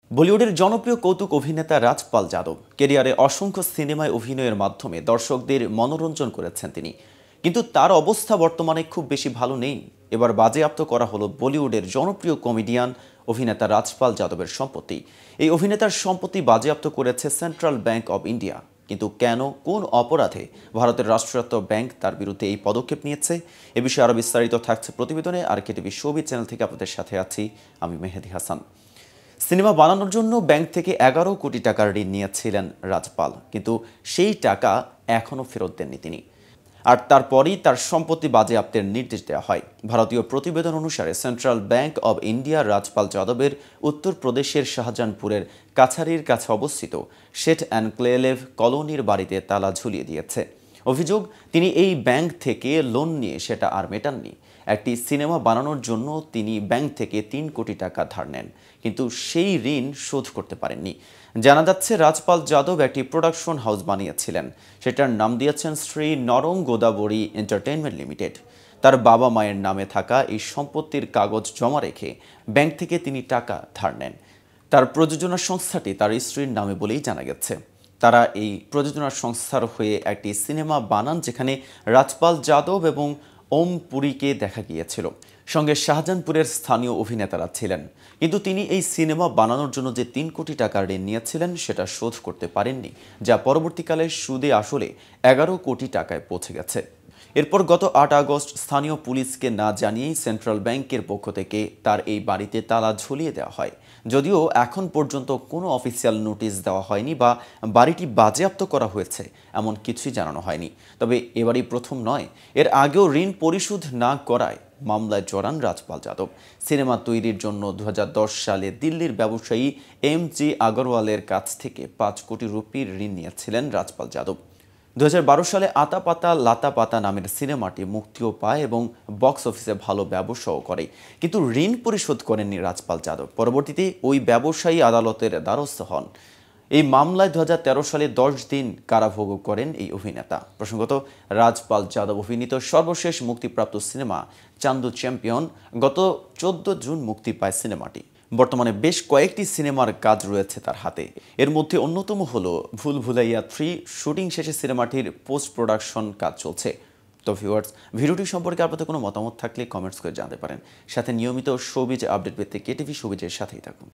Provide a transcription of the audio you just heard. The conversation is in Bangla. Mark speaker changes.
Speaker 1: বলিউডের জনপ্রিয় কৌতুক অভিনেতা রাজপাল যাদব ক্যারিয়ারে অসংখ্য সিনেমায় অভিনয়ের মাধ্যমে দর্শকদের মনোরঞ্জন করেছেন তিনি। কিন্তু তার অবস্থা বর্তমানে খুব বেশি ভালো নেই। এবার বাজেয়াপ্ত করা হলো বলিউডের জনপ্রিয় কমেডিয়ান অভিনেতা রাজপাল যাদবের সম্পত্তি। এই অভিনেতার সম্পত্তি বাজেয়াপ্ত করেছে সেন্ট্রাল ব্যাংক অব ইন্ডিয়া। কিন্তু কেন, কোন অপরাধে ভারতের রাষ্ট্রায়ত্ত ব্যাংক তার বিরুদ্ধে এই পদক্ষেপ নিয়েছে, এ বিষয়ে আরও বিস্তারিত থাকছে প্রতিবেদনে। আর কেটিভি শোবিজ চ্যানেল থেকে আপনাদের সাথে আছি আমি মেহেদি হাসান। সিনেমা বানানোর জন্য ব্যাংক থেকে 11 কোটি টাকার ঋণ নিয়েছিলেন রাজপাল, কিন্তু সেই টাকা এখনও ফেরত দেননি তিনি। আর তারপরই তার সম্পত্তি বাজেয়াপ্তের নির্দেশ দেওয়া হয়। ভারতীয় প্রতিবেদন অনুসারে central bank of India Rajpal যাদবের উত্তরপ্রদেশের শাহজাহানপুরের কাছারির কাছে অবস্থিত শেঠ এনক্লেভ কলোনির বাড়িতে তালা ঝুলিয়ে দিয়েছে। অভিযোগ, তিনি এই ব্যাংক থেকে লোন নিয়ে সেটা আর মেটাননি। একটি সিনেমা বানানোর জন্য তিনি ব্যাংক থেকে 3 কোটি টাকা ধার নেন, কিন্তু সেই ঋণ শোধ করতে পারেননি। জানা যাচ্ছে রাজপাল যাদব একটি প্রোডাকশন হাউস বানিয়েছিলেন, সেটার নাম দিয়েছেন শ্রী নরং গোদাবরী এন্টারটেইনমেন্ট লিমিটেড। তার বাবা মায়ের নামে থাকা এই সম্পত্তির কাগজ জমা রেখে ব্যাংক থেকে তিনি টাকা ধার নেন। তার প্রযোজনা সংস্থাটি তার স্ত্রীর নামে বলেই জানা গেছে। তারা এই প্রযোজনা সংস্থার হয়ে একটি সিনেমা বানান, যেখানে রাজপাল যাদব এবং ওম পুরীকে দেখা গিয়েছিল। সঙ্গে শাহজাহানপুরের স্থানীয় অভিনেতারা ছিলেন। কিন্তু তিনি এই সিনেমা বানানোর জন্য যে 3 কোটি টাকা ঋণ নিয়েছিলেন সেটা শোধ করতে পারেননি, যা পরবর্তীকালে সুদে আসলে 11 কোটি টাকায় পৌঁছে গেছে। এরপর গত 8 আগস্ট স্থানীয় পুলিশকে না জানিয়েই সেন্ট্রাল ব্যাংকের পক্ষ থেকে তার এই বাড়িতে তালা ঝুলিয়ে দেওয়া হয়। যদিও এখন পর্যন্ত কোনো অফিসিয়াল নোটিশ দেওয়া হয়নি বা বাড়িটি বাজেয়াপ্ত করা হয়েছে এমন কিছুই জানানো হয়নি। তবে এবারই প্রথম নয়, এর আগেও ঋণ পরিশোধ না করায় মামলায় জড়ান রাজপাল যাদব। সিনেমা তৈরির জন্য 2010 সালে দিল্লির ব্যবসায়ী MG আগরওয়ালের কাছ থেকে 5 কোটি রুপির ঋণ নিয়েছিলেন রাজপাল যাদব। 2012 সালে আতা পাতা লাতা পাতা নামের সিনেমাটি মুক্তিও পায় এবং বক্স অফিসে ভালো ব্যবসাও করে, কিন্তু ঋণ পরিশোধ করেননি রাজপাল যাদব। পরবর্তীতে ওই ব্যবসায়ী আদালতের দ্বারস্থ হন। এই মামলায় 2013 সালে 10 দিন কারাভোগ করেন এই অভিনেতা। প্রসঙ্গত, রাজপাল যাদব অভিনীত সর্বশেষ মুক্তিপ্রাপ্ত সিনেমা চান্দু চ্যাম্পিয়ন গত 14 জুন মুক্তি পায় সিনেমাটি। বর্তমানে বেশ কয়েকটি সিনেমার কাজ রয়েছে তার হাতে। এর মধ্যে অন্যতম হলো ভুল ভুলাইয়া 3। শুটিং শেষে সিনেমাটির পোস্ট প্রোডাকশন কাজ চলছে। তো ভিউয়ার্স, ভিডিওটি সম্পর্কে আপনাদের কোনো মতামত থাকলে কমেন্টস করে জানাতে পারেন। সাথে নিয়মিত শোবিজ আপডেট পেতে কেটিভি শোবিজের সাথেই থাকুন।